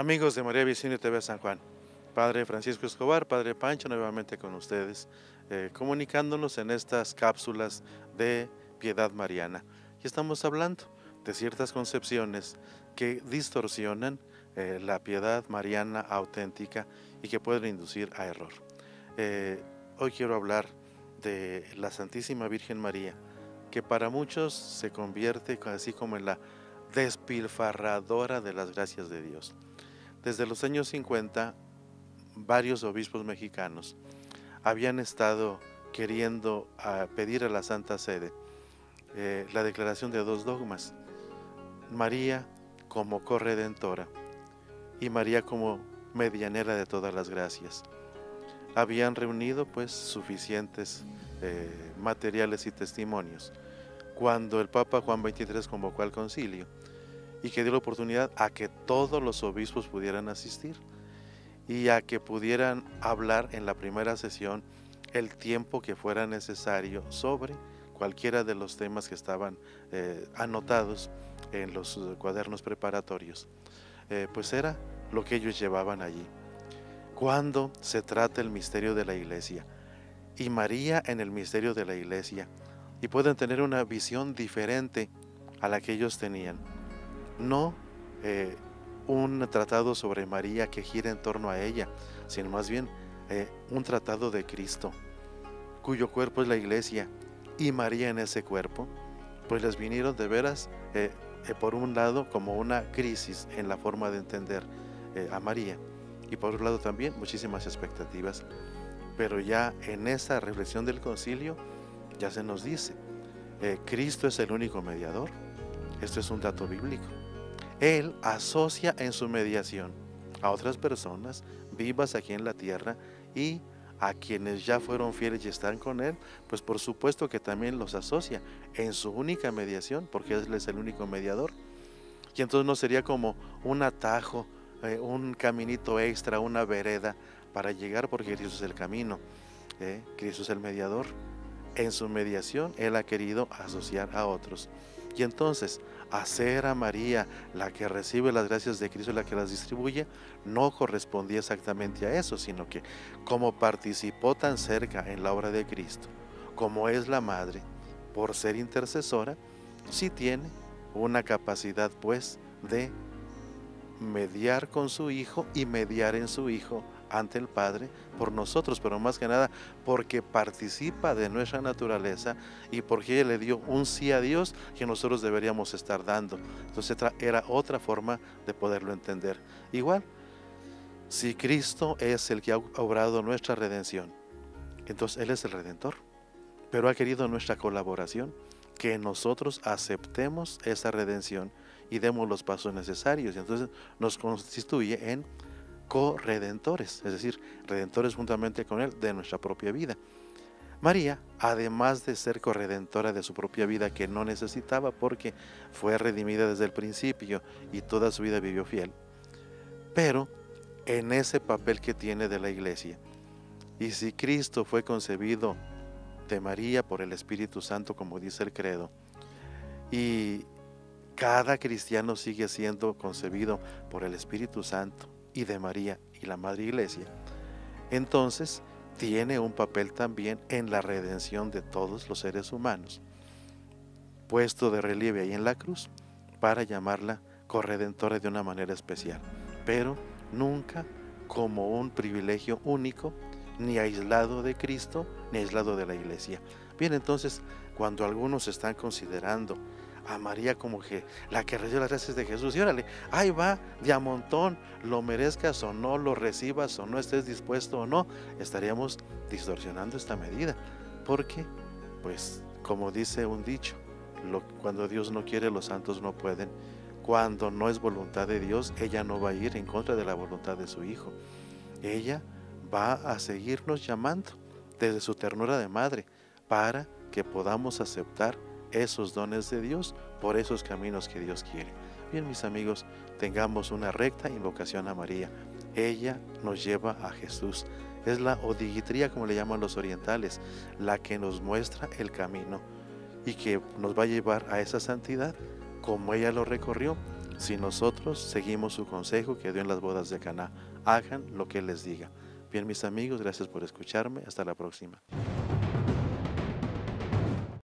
Amigos de María Vicini TV San Juan, Padre Francisco Escobar, Padre Pancho, nuevamente con ustedes, comunicándonos en estas cápsulas de piedad mariana. Y estamos hablando de ciertas concepciones que distorsionan la piedad mariana auténtica y que pueden inducir a error. Hoy quiero hablar de la Santísima Virgen María, que para muchos se convierte así como en la despilfarradora de las gracias de Dios. Desde los años 50, varios obispos mexicanos habían estado queriendo pedir a la Santa Sede la declaración de dos dogmas: María como corredentora y María como medianera de todas las gracias. Habían reunido pues suficientes materiales y testimonios cuando el Papa Juan XXIII convocó al concilio y que dio la oportunidad a que todos los obispos pudieran asistir y a que pudieran hablar en la primera sesión el tiempo que fuera necesario sobre cualquiera de los temas que estaban anotados en los cuadernos preparatorios. Pues era lo que ellos llevaban allí. Cuando se trata el misterio de la Iglesia y María en el misterio de la Iglesia, y pueden tener una visión diferente a la que ellos tenían. No un tratado sobre María que gira en torno a ella, sino más bien un tratado de Cristo, cuyo cuerpo es la Iglesia, y María en ese cuerpo, pues les vinieron de veras, por un lado, como una crisis en la forma de entender a María, y por otro lado también muchísimas expectativas. Pero ya en esa reflexión del concilio ya se nos dice, Cristo es el único mediador. Esto es un dato bíblico. Él asocia en su mediación a otras personas vivas aquí en la tierra, y a quienes ya fueron fieles y están con Él, pues por supuesto que también los asocia en su única mediación, porque Él es el único mediador. Y entonces no sería como un atajo, un caminito extra, una vereda para llegar, porque Cristo es el camino, Cristo es el mediador. En su mediación Él ha querido asociar a otros. Y entonces, hacer a María la que recibe las gracias de Cristo y la que las distribuye, no correspondía exactamente a eso, sino que como participó tan cerca en la obra de Cristo, como es la madre, por ser intercesora, sí tiene una capacidad pues de mediar con su Hijo y mediar en su Hijo ante el Padre por nosotros, pero más que nada porque participa de nuestra naturaleza y porque ella le dio un sí a Dios que nosotros deberíamos estar dando. Entonces era otra forma de poderlo entender. Igual, si Cristo es el que ha obrado nuestra redención, entonces Él es el Redentor, pero ha querido nuestra colaboración, que nosotros aceptemos esa redención y demos los pasos necesarios. Y entonces nos constituye en corredentores, es decir, redentores juntamente con Él de nuestra propia vida. María, además de ser corredentora de su propia vida, que no necesitaba porque fue redimida desde el principio y toda su vida vivió fiel, pero en ese papel que tiene de la Iglesia, y si Cristo fue concebido de María por el Espíritu Santo, como dice el credo, y cada cristiano sigue siendo concebido por el Espíritu Santo y de María y la Madre Iglesia, entonces tiene un papel también en la redención de todos los seres humanos, puesto de relieve ahí en la cruz, para llamarla corredentora de una manera especial, pero nunca como un privilegio único, ni aislado de Cristo, ni aislado de la Iglesia. Bien, entonces, cuando algunos están considerando a María como que la que recibe las gracias de Jesús, y órale, ahí va de a montón, lo merezcas o no, lo recibas o no, estés dispuesto o no, estaríamos distorsionando esta medida, porque, pues, como dice un dicho, cuando Dios no quiere, los santos no pueden. Cuando no es voluntad de Dios, ella no va a ir en contra de la voluntad de su Hijo. Ella va a seguirnos llamando desde su ternura de madre para que podamos aceptar esos dones de Dios por esos caminos que Dios quiere. Bien, mis amigos, tengamos una recta invocación a María. Ella nos lleva a Jesús. Es la odigitría, como le llaman los orientales, la que nos muestra el camino y que nos va a llevar a esa santidad como ella lo recorrió, si nosotros seguimos su consejo que dio en las bodas de Caná. Hagan lo que Él les diga. Bien, mis amigos, gracias por escucharme. Hasta la próxima.